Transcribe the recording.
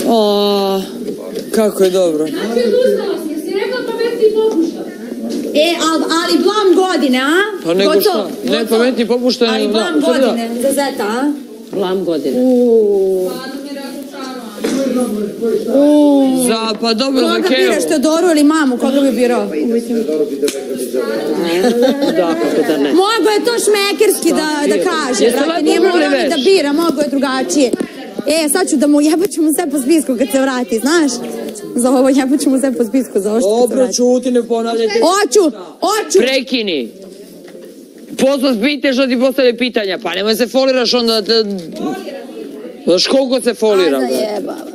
O, kako je dobro. Znači, odustala si, jesi rekla pametni popuštaj? Ali blam godine, a? Pa nego šta? Ne, pametni popuštaj. Ali blam godine za zeta, a? Blam godine. Pa dobro za Koga Kevu. biraš, Teodoru ili mamu? Koga bi birao? Da, kako da ne. Mogo je to šmekerski da kaže, brate, nije morao ni da bira, mogo je drugačije. Sad ću da mu jebaću mu sve po spisku kad se vrati, znaš? Za ovo jebaću mu sve po spisku, za ovo što se Dobro, vrati. čuti, ne ponavljajte. Oću! Prekini. Posla spite što ti postavlja pitanja, pa nemoj se foliraš onda... Znaš koliko se folira? Ajde jeba.